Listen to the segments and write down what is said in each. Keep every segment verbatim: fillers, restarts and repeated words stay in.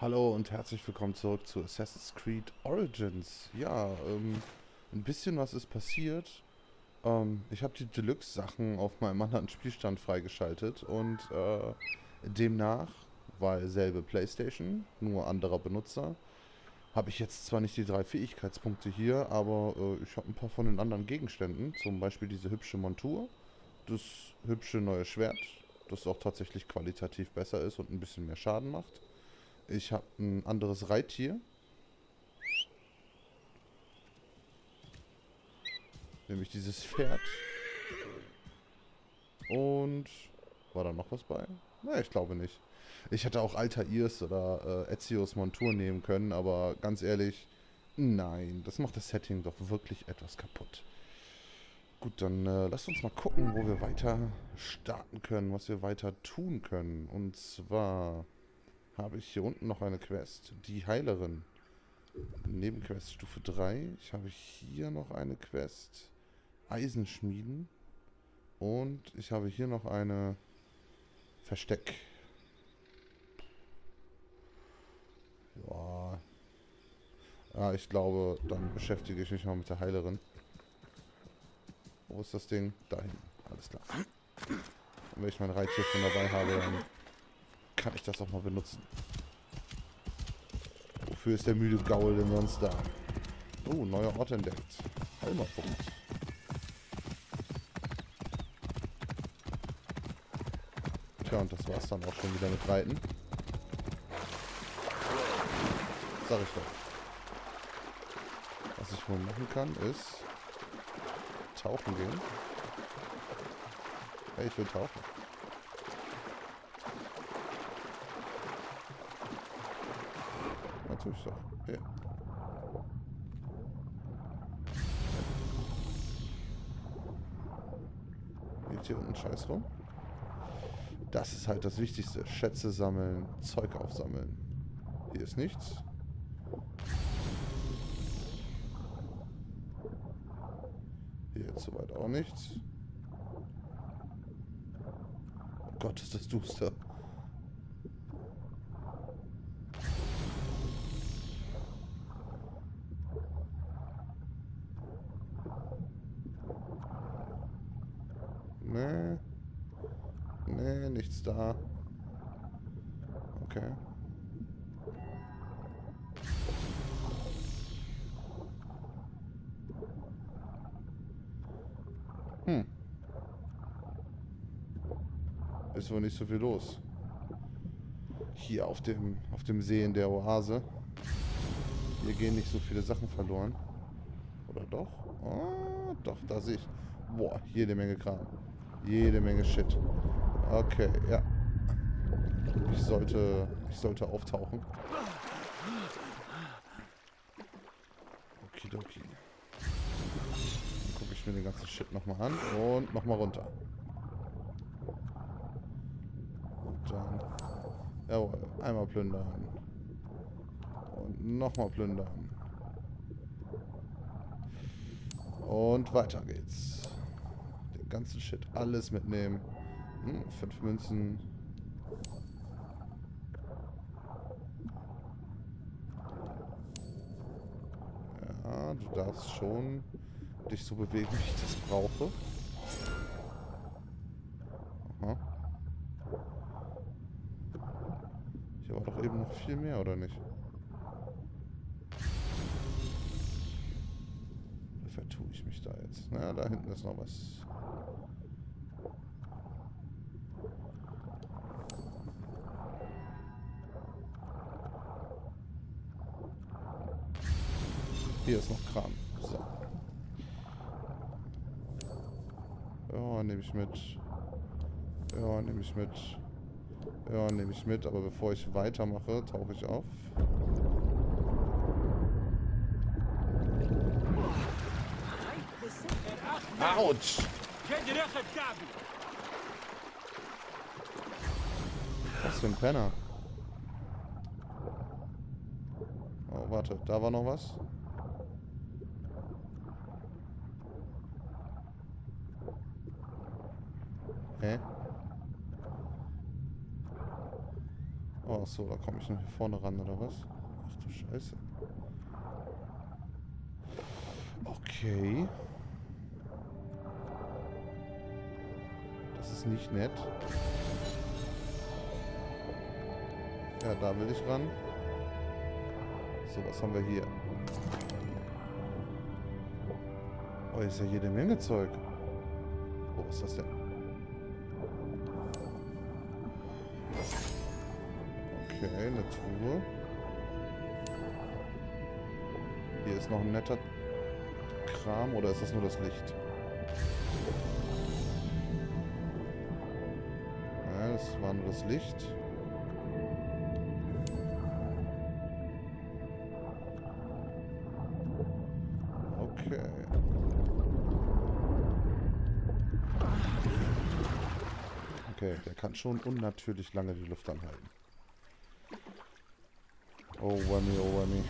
Hallo und herzlich willkommen zurück zu Assassin's Creed Origins. Ja, ähm, ein bisschen was ist passiert. Ähm, ich habe die Deluxe-Sachen auf meinem anderen Spielstand freigeschaltet und äh, demnach, weil selbe PlayStation, nur anderer Benutzer, habe ich jetzt zwar nicht die drei Fähigkeitspunkte hier, aber äh, ich habe ein paar von den anderen Gegenständen, zum Beispiel diese hübsche Montur, das hübsche neue Schwert, das auch tatsächlich qualitativ besser ist und ein bisschen mehr Schaden macht. Ich habe ein anderes Reittier, nämlich dieses Pferd. Und war da noch was bei? Na, ich glaube nicht. Ich hätte auch Altairs oder äh, Ezio's Montur nehmen können, aber ganz ehrlich, nein, das macht das Setting doch wirklich etwas kaputt. Gut, dann äh, lasst uns mal gucken, wo wir weiter starten können, was wir weiter tun können. Und zwar habe ich hier unten noch eine Quest, die Heilerin. Nebenquest Stufe drei. Ich habe hier noch eine Quest, Eisenschmieden. Und ich habe hier noch eine Versteck. Ja, ja, ich glaube, dann beschäftige ich mich mal mit der Heilerin. Wo ist das Ding? Da hinten. Alles klar. Und wenn ich mein Reittier schon dabei habe, dann kann ich das auch mal benutzen. Wofür ist der müde Gaul denn sonst da? Oh, neuer Ort entdeckt. Halmerpunkt. Tja, und das war's dann auch schon wieder mit Reiten. Sag ich doch. Was ich wohl machen kann, ist tauchen gehen. Hey, ich will tauchen. Natürlich doch. Hier. Liegt hier unten Scheiß rum? Das ist halt das Wichtigste. Schätze sammeln, Zeug aufsammeln. Hier ist nichts. Hier jetzt soweit auch nichts. Oh Gott, ist das duster. Nee. Nee, nichts da. Okay. Hm. Ist wohl nicht so viel los. Hier auf dem, auf dem See in der Oase. Hier gehen nicht so viele Sachen verloren. Oder doch? Oh, doch, da sehe ich. Boah, jede Menge Kram. Jede Menge Shit. Okay, ja. Ich sollte, ich sollte auftauchen. Okidoki. Dann gucke ich mir den ganzen Shit nochmal an und nochmal runter. Und dann, jawohl, einmal plündern. Und nochmal plündern. Und weiter geht's. Den ganzen Shit, alles mitnehmen. Hm, fünf Münzen. Ja, du darfst schon dich so bewegen, wie ich das brauche. Aha. Hier war doch eben noch viel mehr, oder nicht? Oder vertue ich mich da jetzt? Na, da hinten ist noch was. Hier ist noch Kram. So. Ja, nehme ich mit. Ja, nehme ich mit. Ja, nehme ich mit. Aber bevor ich weitermache, tauche ich auf. Autsch! Was für ein Penner. Oh, warte. Da war noch was. Hä? Oh, Achso, da komme ich noch hier vorne ran, oder was? Ach du Scheiße. Okay. Das ist nicht nett. Ja, da will ich ran. So, was haben wir hier? Oh, ist ja jede Menge Zeug. Oh, was ist das denn? Okay, eine Truhe. Hier ist noch ein netter Kram, oder ist das nur das Licht? Ja, das war nur das Licht. Okay. Okay, der kann schon unnatürlich lange die Luft anhalten. Oh, whammy, oh, whammy.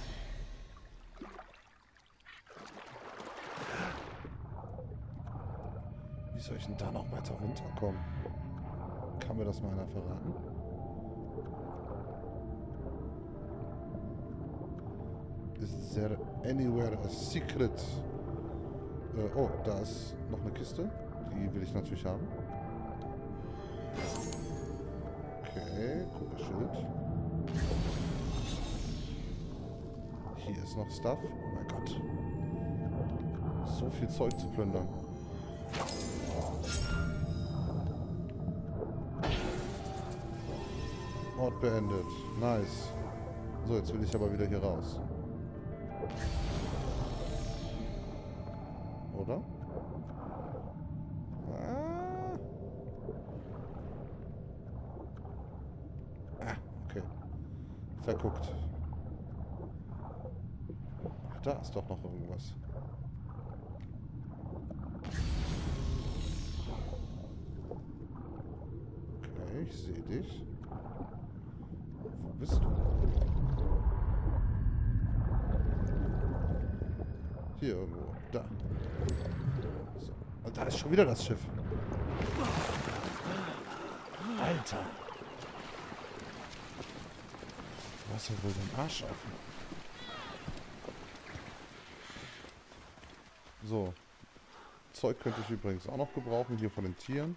Wie soll ich denn da noch weiter runterkommen? Kann mir das mal einer verraten? Is there anywhere a secret? Äh, oh, da ist noch eine Kiste. Die will ich natürlich haben. Okay, cooles Schild. Hier ist noch Stuff. Oh mein Gott. So viel Zeug zu plündern. Ort beendet. Nice. So, jetzt will ich aber wieder hier raus. Oder? Ah. Ah, okay. Verguckt. Ach, da ist doch noch irgendwas. Okay, ich sehe dich. Wo bist du? Hier irgendwo. Da. So. Und da ist schon wieder das Schiff. Alter. Du hast ja wohl den Arsch offen. So. Zeug könnte ich übrigens auch noch gebrauchen, hier von den Tieren.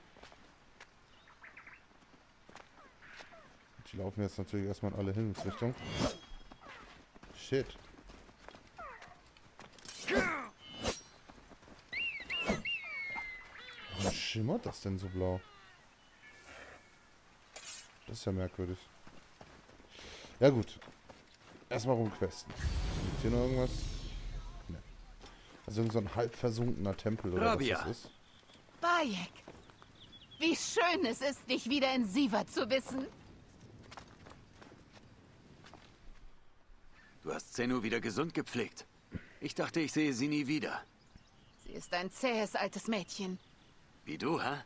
Die laufen jetzt natürlich erstmal in alle Himmelsrichtungen. Shit. Warum schimmert das denn so blau? Das ist ja merkwürdig. Ja gut. Erstmal rumquesten. Gibt hier noch irgendwas? Ne. Also irgend so ein halb versunkener Tempel oder Rabia. was das ist. Bayek, wie schön es ist, dich wieder in Siva zu wissen. Du hast Zenu wieder gesund gepflegt. Ich dachte, ich sehe sie nie wieder. Sie ist ein zähes altes Mädchen. Wie du, hä?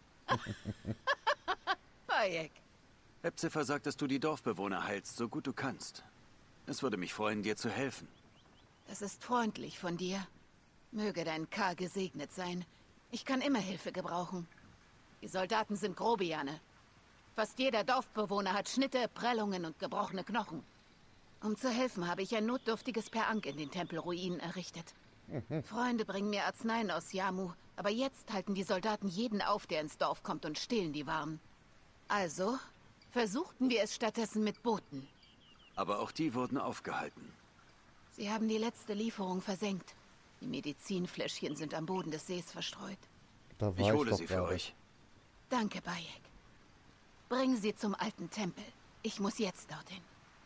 Bayek, Hepziffer sagt, dass du die Dorfbewohner heilst, so gut du kannst. Es würde mich freuen, dir zu helfen. das ist freundlich von dir. Möge dein K gesegnet sein. Ich kann immer Hilfe gebrauchen. Die Soldaten sind Grobiane. Fast jeder Dorfbewohner hat Schnitte, Prellungen und gebrochene Knochen. Um zu helfen, habe ich ein notdürftiges Perank in den Tempelruinen errichtet. Freunde bringen mir Arzneien aus Yamu, aber jetzt halten die Soldaten jeden auf, der ins Dorf kommt und stehlen die Waren. Also versuchten wir es stattdessen mit Booten. Aber auch die wurden aufgehalten. Sie haben die letzte Lieferung versenkt. Die Medizinfläschchen sind am Boden des Sees verstreut. Da war Ich ich hole doch sie für gerade. euch. Danke, Bayek. Bring sie zum alten Tempel. Ich muss jetzt dorthin.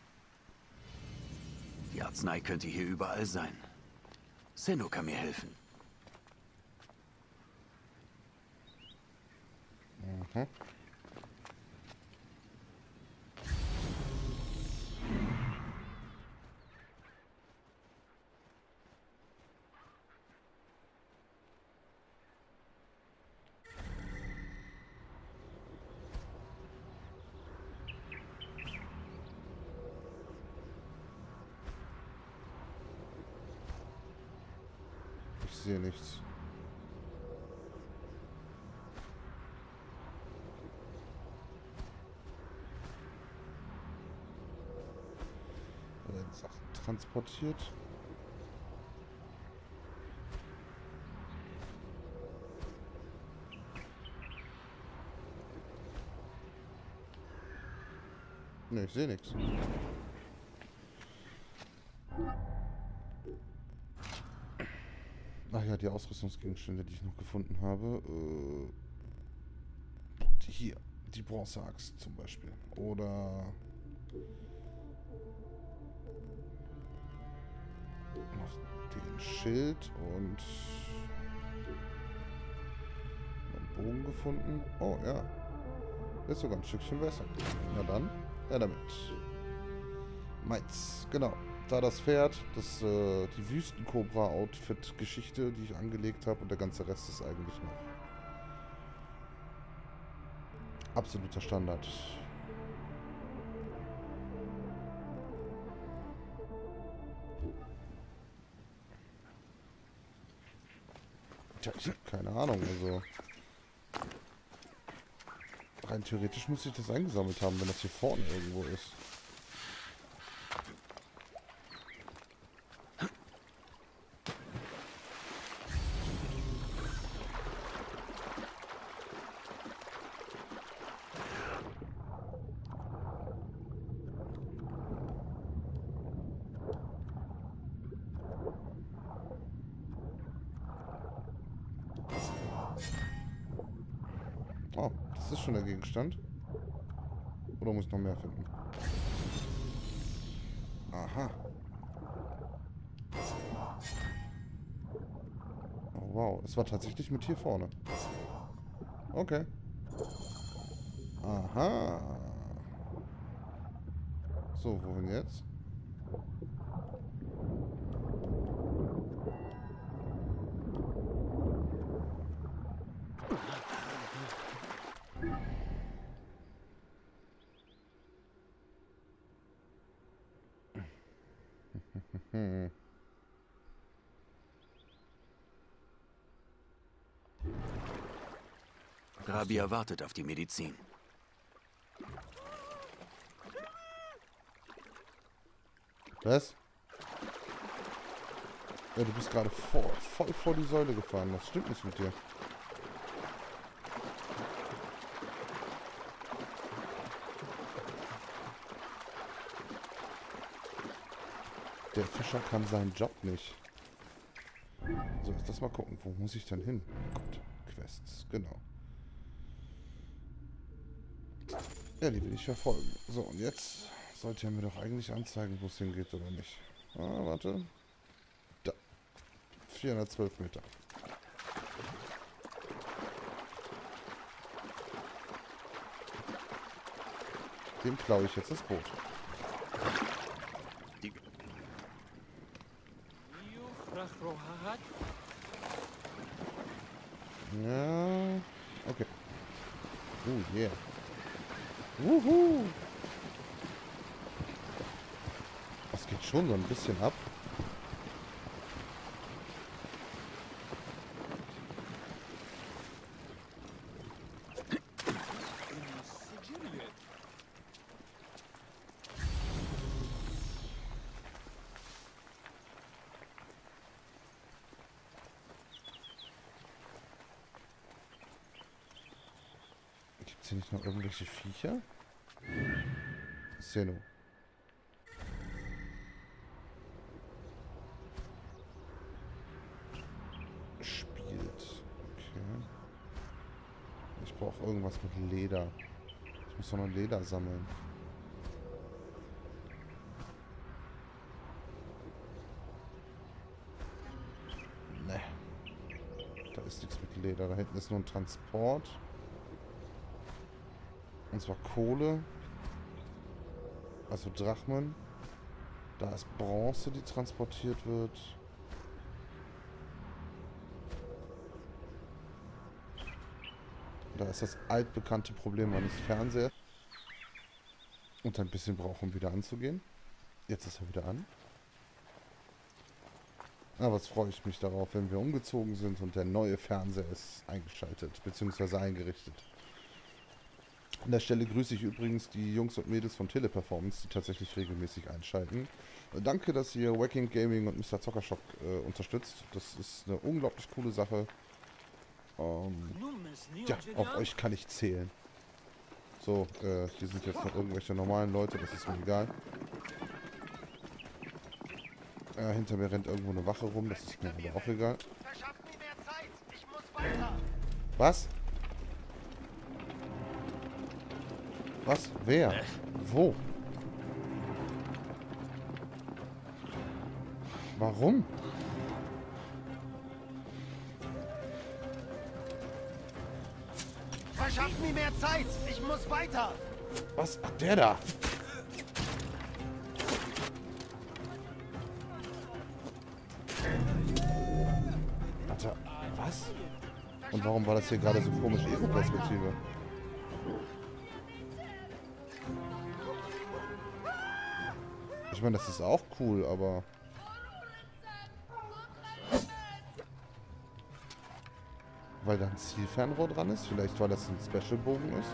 Die Arznei könnte hier überall sein. Zenu kann mir helfen. Mhm. Ich sehe nichts. werden Sachen transportiert. Ne, ich sehe nichts. Ach ja, die Ausrüstungsgegenstände, die ich noch gefunden habe. Äh, die hier, die Bronzeaxt zum Beispiel. Oder noch den Schild und einen Bogen gefunden. Oh ja, ist sogar ein Stückchen besser. Na dann, ja damit. Meins, genau. Da das Pferd, das, äh, die Wüstenkobra-Outfit-Geschichte, die ich angelegt habe, und der ganze Rest ist eigentlich noch absoluter Standard. Tja, ich habe keine Ahnung, also rein theoretisch müsste ich das eingesammelt haben, wenn das hier vorne irgendwo ist. Oh, das ist schon der Gegenstand. Oder muss ich noch mehr finden? Aha. Oh, wow. Es war tatsächlich mit hier vorne. Okay. Aha. So, wohin jetzt? Hm. Rabia wartet auf die Medizin. Was? Ja, du bist gerade voll, voll vor die Säule gefahren. Das stimmt nicht mit dir. Der Fischer kann seinen Job nicht. So, jetzt lass mal gucken. Wo muss ich denn hin? Gut, Quests, genau. Ja, die will ich verfolgen. So, und jetzt sollte er mir doch eigentlich anzeigen, wo es hingeht, oder nicht? Ah, warte. Da. vierhundertzwölf Meter. Dem klaue ich jetzt das Boot. Die Ja. Okay. Oh, yeah. Wuhu! Das geht schon so ein bisschen ab. Gibt es hier nicht noch irgendwelche Viecher? Seno. Spielt. Okay. Ich brauche irgendwas mit Leder. Ich muss doch noch Leder sammeln. Ne. Da ist nichts mit Leder. Da hinten ist nur ein Transport. Und zwar Kohle. Also Drachmen. Da ist Bronze, die transportiert wird. Da ist das altbekannte Problem meines Fernsehers. Und ein bisschen braucht, um wieder anzugehen. Jetzt ist er wieder an. Aber jetzt freue ich mich darauf, wenn wir umgezogen sind und der neue Fernseher ist eingeschaltet, beziehungsweise eingerichtet. An der Stelle grüße ich übrigens die Jungs und Mädels von Teleperformance, die tatsächlich regelmäßig einschalten. Äh, danke, dass ihr Wacking Gaming und Mister Zockershock äh, unterstützt. Das ist eine unglaublich coole Sache. Ähm, ja, auf euch kann ich zählen. So, äh, hier sind jetzt noch irgendwelche normalen Leute, das ist mir egal. Äh, hinter mir rennt irgendwo eine Wache rum, das ist mir aber auch egal. Was? Was? Wer? Wo? Warum? Verschafft mir mehr Zeit! Ich muss weiter! Was? Ach, der da! Alter, was? Und warum war das hier gerade so komisch Ego-Perspektive? Ich meine, das ist auch cool, aber... Weil da ein Zielfernrohr dran ist? Vielleicht, weil das ein Special-Bogen ist?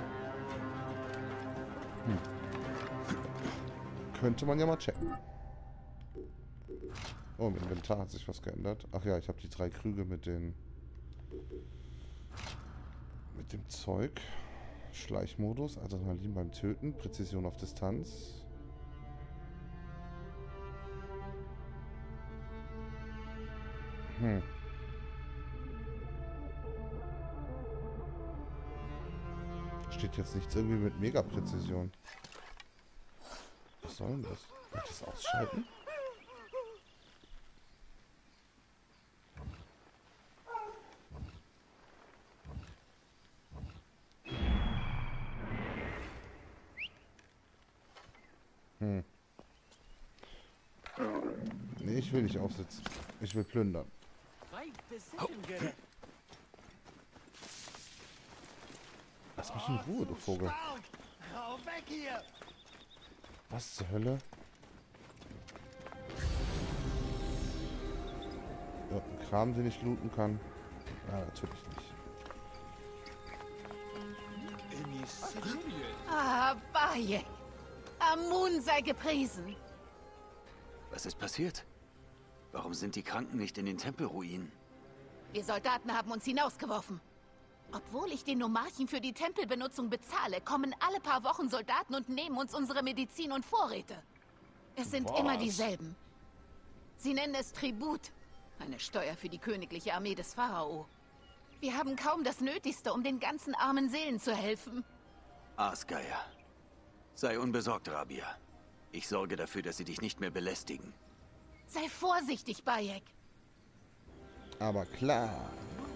Hm. Könnte man ja mal checken. Oh, im Inventar hat sich was geändert. Ach ja, ich habe die drei Krüge mit den... mit dem Zeug. Schleichmodus, Adrenalin beim Töten, Präzision auf Distanz. Hm. Steht jetzt nichts irgendwie mit Mega-Präzision. Was soll denn das? Kann ich das ausschalten? Hm. Nee, ich will nicht aufsitzen. Ich will plündern. Lass mich in Ruhe, du Vogel. Hau weg hier! Was zur Hölle? Irgendein Kram, den ich looten kann? Ja, natürlich nicht. Ah, Bayek. Amun sei gepriesen. Was ist passiert? Warum sind die Kranken nicht in den Tempelruinen? Wir Soldaten haben uns hinausgeworfen. Obwohl ich den Nomarchen für die Tempelbenutzung bezahle, kommen alle paar Wochen Soldaten und nehmen uns unsere Medizin und Vorräte. Es sind Was? immer dieselben. Sie nennen es Tribut. Eine Steuer für die königliche Armee des Pharao. Wir haben kaum das Nötigste, um den ganzen armen Seelen zu helfen. Aasgeier. Sei unbesorgt, Rabia. Ich sorge dafür, dass sie dich nicht mehr belästigen. Sei vorsichtig, Bayek. Aber klar.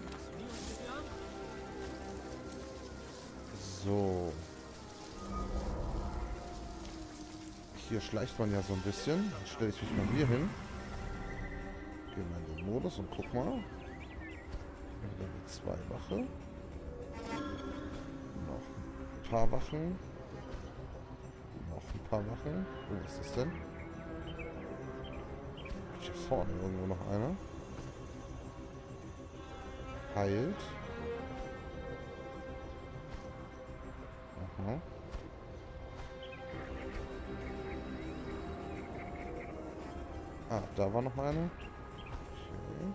So. Hier schleicht man ja so ein bisschen. Dann stelle ich mich mal hier hin. Gehe mal in den Modus und guck mal. Wieder mit zwei Wache. Noch ein paar Wachen. Noch ein paar Wachen. Wo ist das denn? Hier vorne irgendwo noch einer. Heilt. Aha. Ah, da war noch einer. Okay.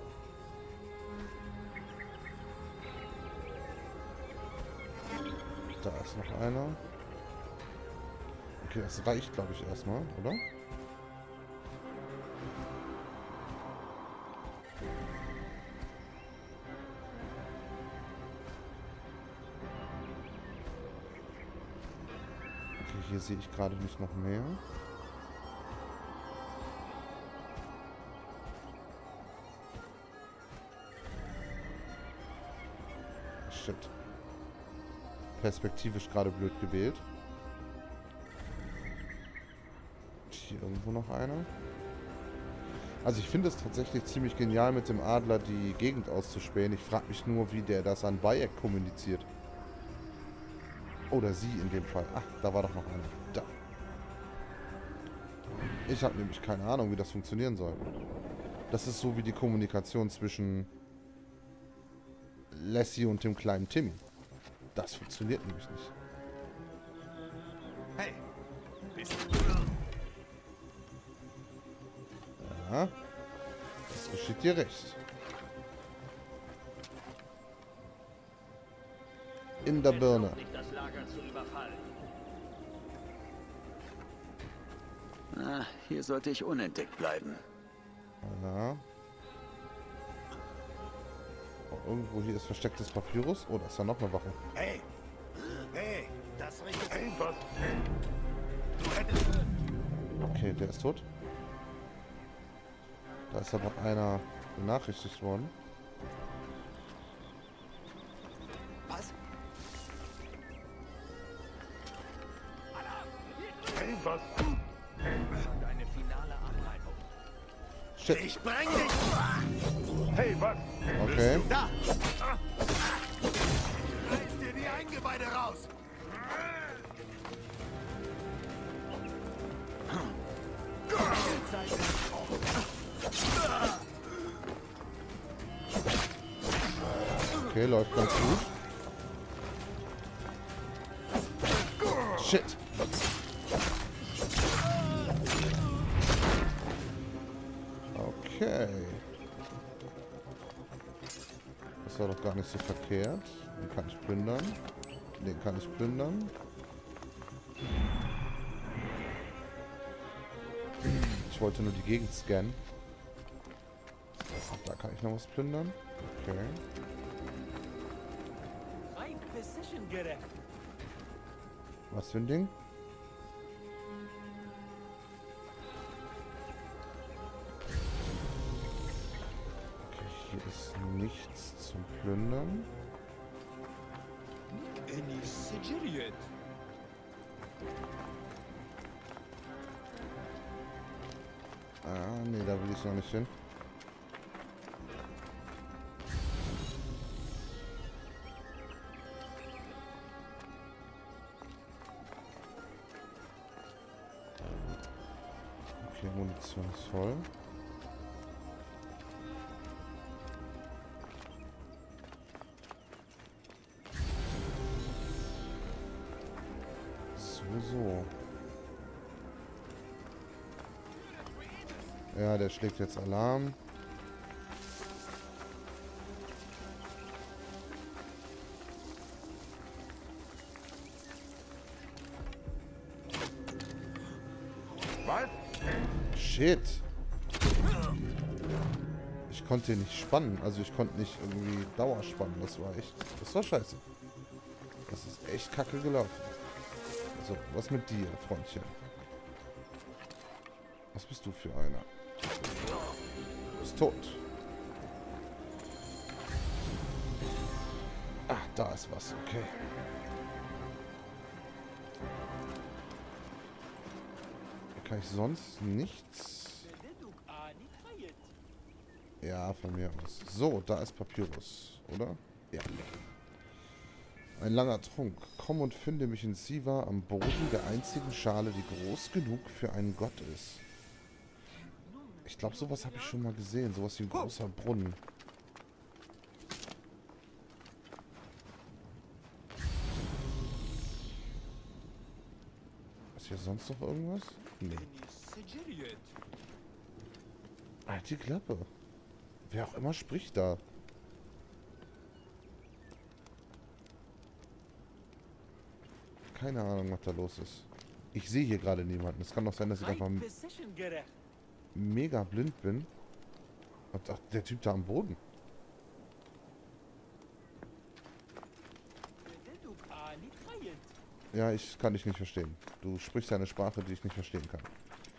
Da ist noch einer. Okay, das reicht, glaube ich, erstmal, oder? Okay, hier sehe ich gerade nicht noch mehr. Shit. Perspektivisch gerade blöd gewählt. Hier irgendwo noch einer. Also ich finde es tatsächlich ziemlich genial, mit dem Adler die Gegend auszuspähen. Ich frage mich nur, wie der das an Bayek kommuniziert. Oder sie in dem Fall. Ach, da war doch noch einer. Da. Ich habe nämlich keine Ahnung, wie das funktionieren soll. Das ist so wie die Kommunikation zwischen Lassie und dem kleinen Timmy. Das funktioniert nämlich nicht. Ja. Das geschieht dir recht. In der Birne. Ah, hier sollte ich unentdeckt bleiben. Ja. Oh, irgendwo hier ist verstecktes Papyrus. Oh, da ist ja noch eine Wache. Hey! Hey! Das riecht... Hey, was? Du hättest... Okay, der ist tot. Da ist aber einer benachrichtigt worden. Was? Hey, was? Deine finale Abreibung. Shit. Ich spreng dich! Hey, was? Okay. Da! Reiß dir die Eingeweide raus! Okay, läuft ganz gut. Shit. Okay. Das war doch gar nicht so verkehrt. Den kann ich plündern. Den kann ich plündern. Ich wollte nur die Gegend scannen. Da kann ich noch was plündern. Okay. Was für ein Ding? Okay, hier ist nichts zum Plündern. Ah, nee, da will ich noch nicht hin. Okay, Munition ist voll. So, so. Ja, der schlägt jetzt Alarm. Was? Shit. Ich konnte ihn nicht spannen. Also ich konnte nicht irgendwie Dauerspannen. Das war echt... Das war scheiße. Das ist echt kacke gelaufen. Also, was mit dir, Freundchen? Was bist du für einer? Du bist tot. Ah, da ist was. Okay. Kann ich sonst nichts? Ja, von mir aus. So, da ist Papyrus, oder? Ja. Ein langer Trunk. Komm und finde mich in Siva am Boden der einzigen Schale, die groß genug für einen Gott ist. Ich glaube, sowas habe ich schon mal gesehen. Sowas wie ein großer Brunnen. Ist hier sonst noch irgendwas? Nee. Halt die Klappe. Wer auch immer spricht da. Keine Ahnung, was da los ist. Ich sehe hier gerade niemanden. Es kann doch sein, dass ich einfach mega blind bin. Und ach, der Typ da am Boden. Ja, ich kann dich nicht verstehen. Du sprichst eine Sprache, die ich nicht verstehen kann.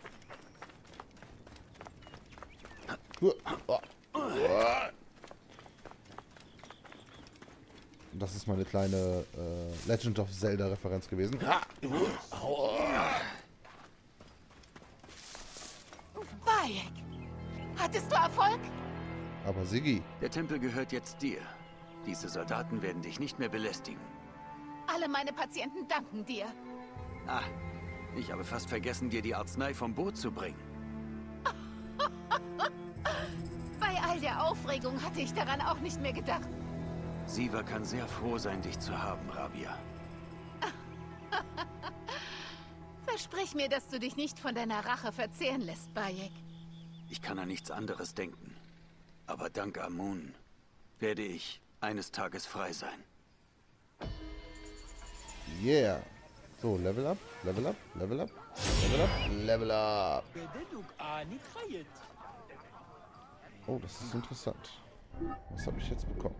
Das ist meine kleine äh, Legend of Zelda-Referenz gewesen. Bayek! Hattest du Erfolg? Aber Siggi. Der Tempel gehört jetzt dir. Diese Soldaten werden dich nicht mehr belästigen. Alle meine Patienten danken dir. Ah, ich habe fast vergessen, dir die Arznei vom Boot zu bringen. Bei all der Aufregung hatte ich daran auch nicht mehr gedacht. Siva kann sehr froh sein, dich zu haben, Rabia. Versprich mir, dass du dich nicht von deiner Rache verzehren lässt, Bayek. Ich kann an nichts anderes denken. Aber dank Amun werde ich eines Tages frei sein. Yeah. So, Level up, Level up, Level up, Level up, Level up. Oh, das ist interessant. Was habe ich jetzt bekommen?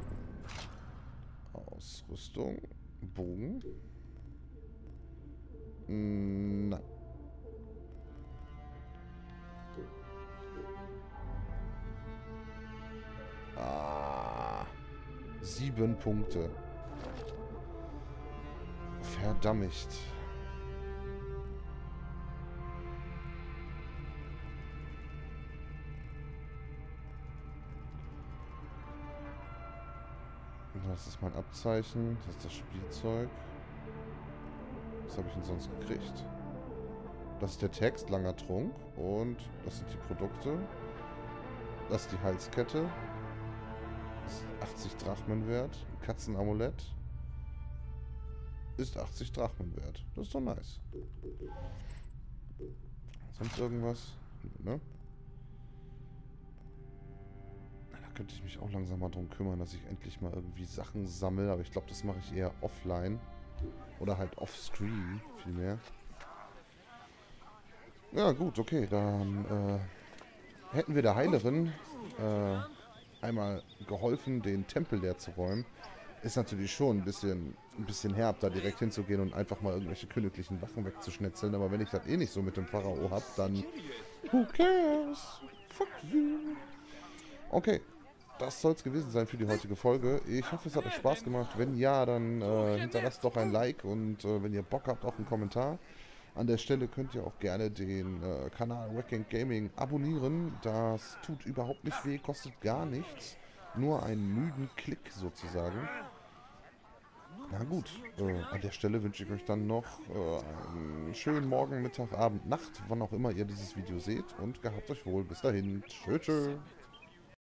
Ausrüstung, Bogen. Na. Ah. Sieben Punkte. Verdammt. Das ist mein Abzeichen. Das ist das Spielzeug. Was habe ich denn sonst gekriegt? Das ist der Text, langer Trunk. Und das sind die Produkte. Das ist die Halskette. Das ist achtzig Drachmen wert. Ein Katzenamulett. Ist achtzig Drachmen wert. Das ist doch nice. Sonst irgendwas? Ne? Da könnte ich mich auch langsam mal drum kümmern, dass ich endlich mal irgendwie Sachen sammle. Aber ich glaube, das mache ich eher offline. Oder halt offscreen, vielmehr. Ja, gut, okay. Dann äh, hätten wir der Heilerin äh, einmal geholfen, den Tempel leer zu räumen. Ist natürlich schon ein bisschen, ein bisschen herb, da direkt hinzugehen und einfach mal irgendwelche königlichen Wachen wegzuschnetzeln. Aber wenn ich das eh nicht so mit dem Pharao habe, dann... Who cares? Fuck you. Okay, das soll es gewesen sein für die heutige Folge. Ich hoffe, es hat euch Spaß gemacht. Wenn ja, dann äh, hinterlasst doch ein Like und äh, wenn ihr Bock habt, auch einen Kommentar. An der Stelle könnt ihr auch gerne den äh, Kanal Wacken Gaming abonnieren. Das tut überhaupt nicht weh, kostet gar nichts. Nur einen müden Klick sozusagen. Na gut, äh, an der Stelle wünsche ich euch dann noch äh, einen schönen Morgen, Mittag, Abend, Nacht, wann auch immer ihr dieses Video seht. Und gehabt euch wohl. Bis dahin. Tschö, tschö.